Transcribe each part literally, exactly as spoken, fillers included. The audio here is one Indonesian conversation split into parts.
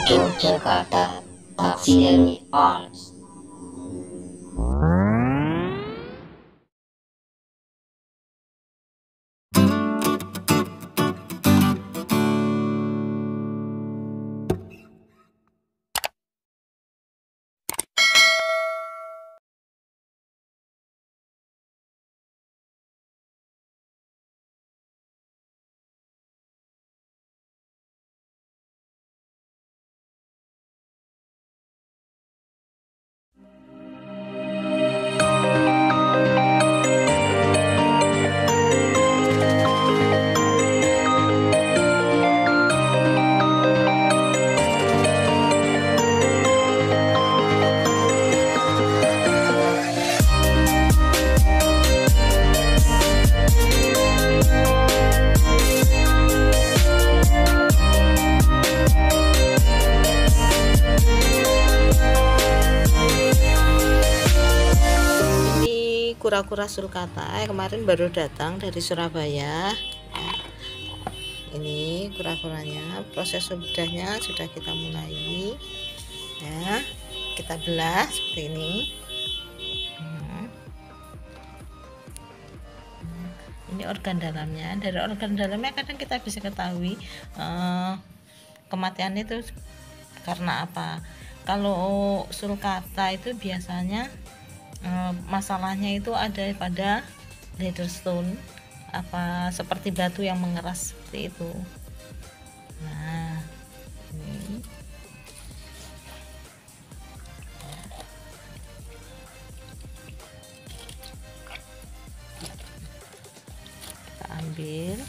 Metro Jakarta Taxidermy Arts. Kura-kura sulcata yang kemarin baru datang dari Surabaya. Ini kura-kuranya, proses sudahnya sudah kita mulai ya, kita belah seperti ini. Ini organ dalamnya. Dari organ dalamnya kadang kita bisa ketahui eh, kematian itu karena apa. Kalau sulcata itu biasanya masalahnya itu ada pada leather stone, apa seperti batu yang mengeras seperti itu. Nah, ini kita ambil.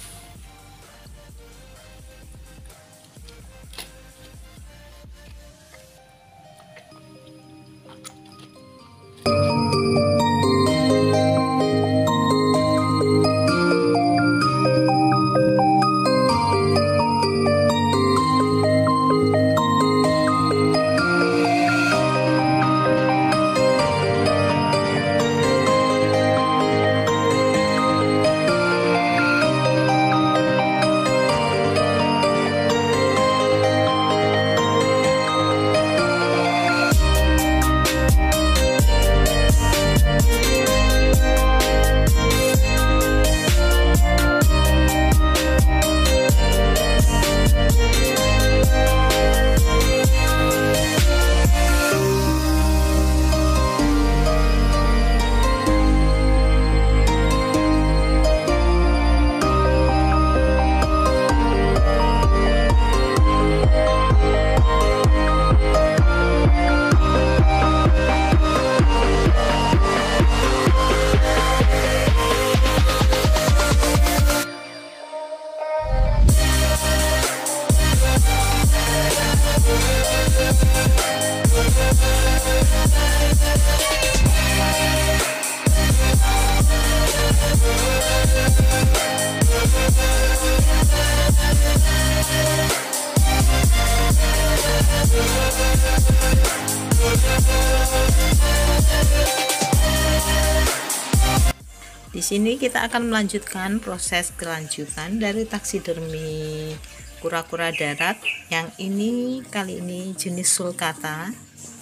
Di sini kita akan melanjutkan proses kelanjutan dari taksidermi kura-kura darat yang ini kali ini jenis sulcata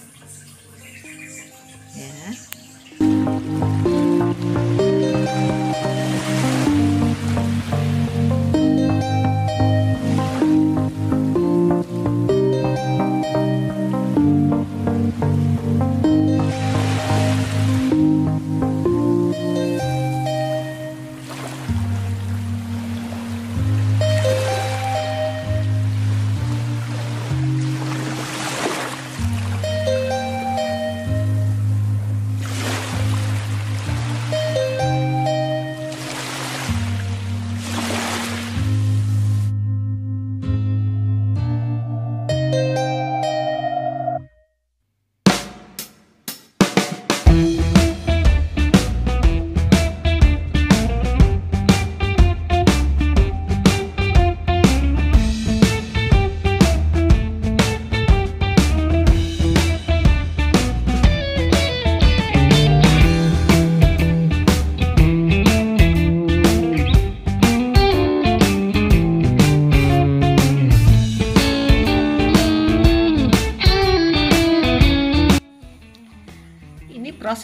ya.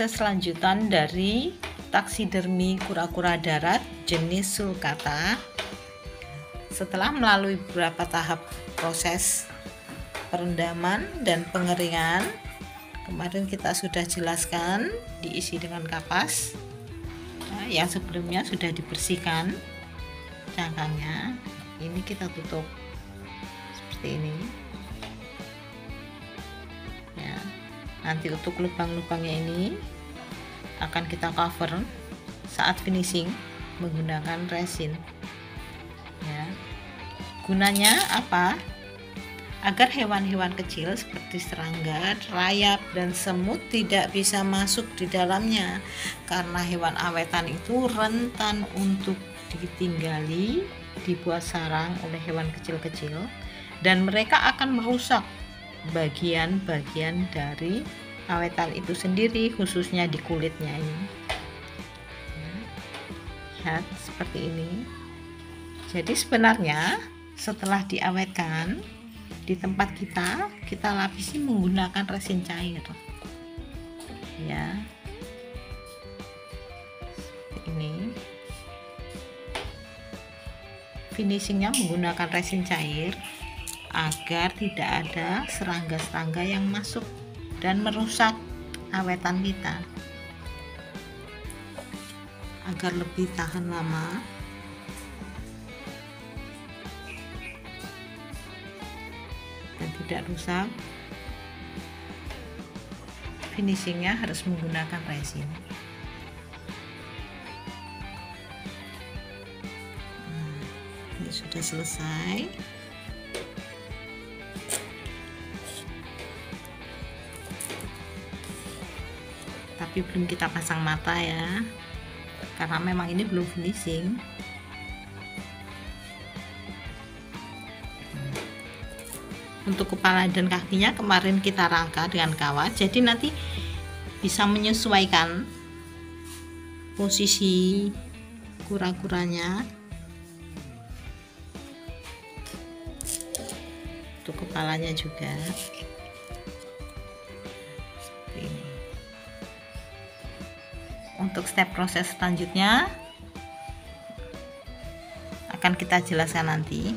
proses lanjutan dari taksidermi kura-kura darat jenis sulcata. Setelah melalui beberapa tahap proses perendaman dan pengeringan, kemarin kita sudah jelaskan, diisi dengan kapas. Nah, yang sebelumnya sudah dibersihkan cangkangnya. Ini kita tutup seperti ini ya. Nanti untuk lubang-lubangnya ini akan kita cover saat finishing menggunakan resin ya. Gunanya apa? Agar hewan-hewan kecil seperti serangga, rayap, dan semut tidak bisa masuk di dalamnya, karena hewan awetan itu rentan untuk ditinggali, dibuat sarang oleh hewan kecil-kecil, dan mereka akan merusak bagian-bagian dari awetan itu sendiri, khususnya di kulitnya ini. Lihat seperti ini. Jadi sebenarnya setelah diawetkan di tempat kita, kita lapisi menggunakan resin cair ya. Seperti ini. Finishingnya menggunakan resin cair agar tidak ada serangga-serangga yang masuk dan merusak awetan kita, agar lebih tahan lama. Dan tidak rusak. Finishingnya harus menggunakan resin. Ini sudah selesai. Tapi belum kita pasang mata ya, karena memang ini belum finishing. Untuk kepala dan kakinya kemarin kita rangka dengan kawat, jadi nanti bisa menyesuaikan posisi kura-kuranya. Untuk kepalanya juga seperti ini. Untuk step proses selanjutnya akan kita jelaskan nanti.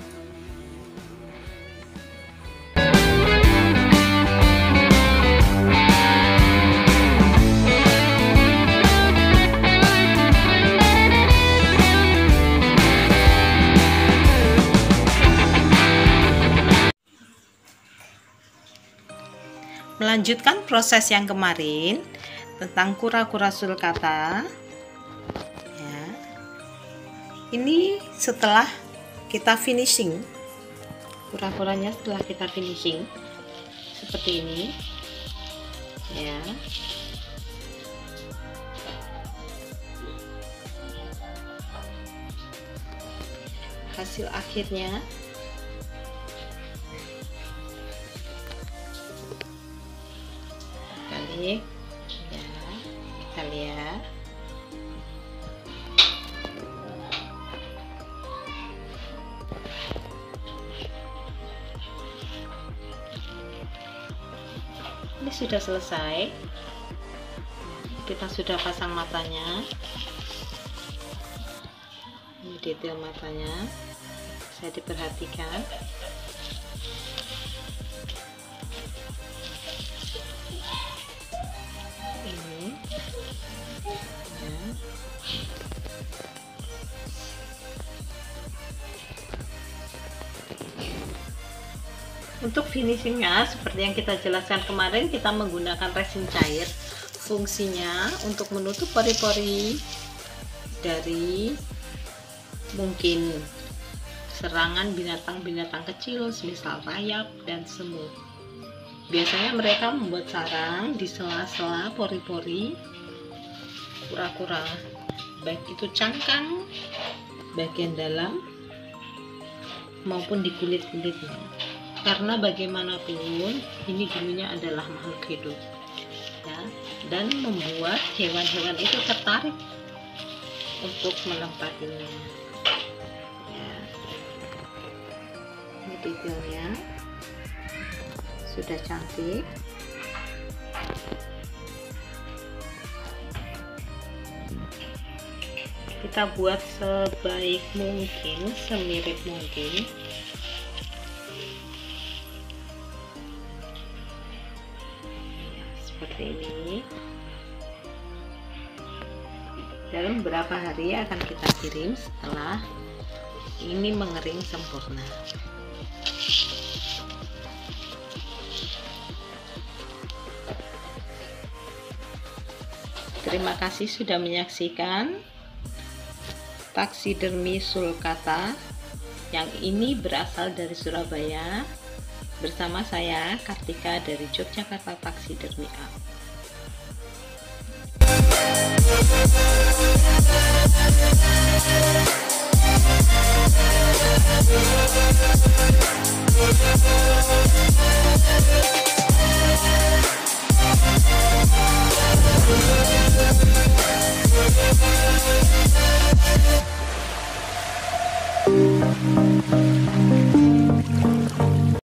Melanjutkan proses yang kemarin tentang kura-kura sulcata ya. Ini setelah kita finishing, kura-kuranya setelah kita finishing seperti ini ya. Hasil akhirnya kali ya, kita lihat. Ini sudah selesai. Kita sudah pasang matanya. Ini detail matanya, bisa diperhatikan. Ini ya. Untuk finishingnya seperti yang kita jelaskan kemarin, kita menggunakan resin cair. Fungsinya untuk menutup pori-pori dari mungkin serangan binatang-binatang kecil semisal rayap dan semut. Biasanya mereka membuat sarang di sela-sela pori-pori kura-kura, baik itu cangkang, bagian dalam, maupun di kulit-kulitnya. Karena bagaimanapun ini dulunya adalah makhluk hidup ya, dan membuat hewan-hewan itu tertarik untuk menempatinya ya. Ini detailnya sudah cantik. Kita buat sebaik mungkin, semirip mungkin. Seperti ini. Dalam beberapa hari akan kita kirim setelah ini mengering sempurna. Terima kasih sudah menyaksikan taksidermi sulcata yang ini berasal dari Surabaya, bersama saya Kartika dari Yogyakarta Taksidermi Art.